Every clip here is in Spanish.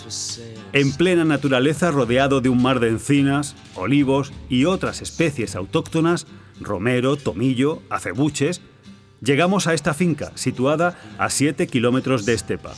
En plena naturaleza, rodeado de un mar de encinas, olivos y otras especies autóctonas, romero, tomillo, acebuches, llegamos a esta finca, situada a 7 kilómetros de estepa.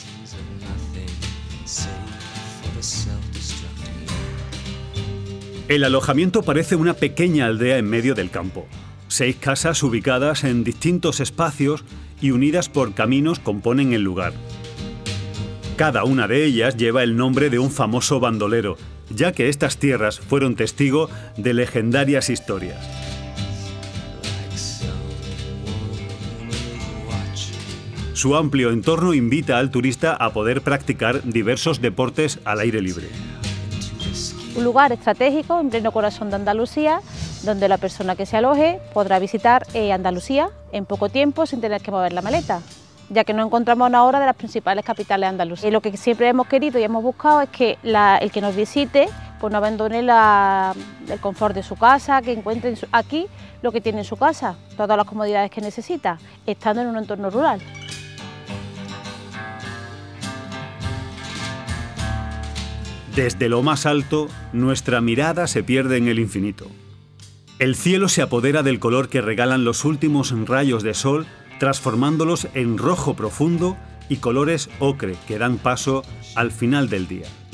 El alojamiento parece una pequeña aldea en medio del campo. 6 casas ubicadas en distintos espacios y unidas por caminos componen el lugar. Cada una de ellas lleva el nombre de un famoso bandolero, ya que estas tierras fueron testigo de legendarias historias. Su amplio entorno invita al turista a poder practicar diversos deportes al aire libre. Un lugar estratégico en pleno corazón de Andalucía, donde la persona que se aloje podrá visitar Andalucía en poco tiempo sin tener que mover la maleta, ya que nos encontramos a una hora de las principales capitales andaluzas. Y lo que siempre hemos querido y hemos buscado es que el que nos visite pues no abandone el confort de su casa, que encuentre aquí lo que tiene en su casa, todas las comodidades que necesita, estando en un entorno rural. Desde lo más alto, nuestra mirada se pierde en el infinito. El cielo se apodera del color que regalan los últimos rayos de sol, transformándolos en rojo profundo y colores ocre que dan paso al final del día.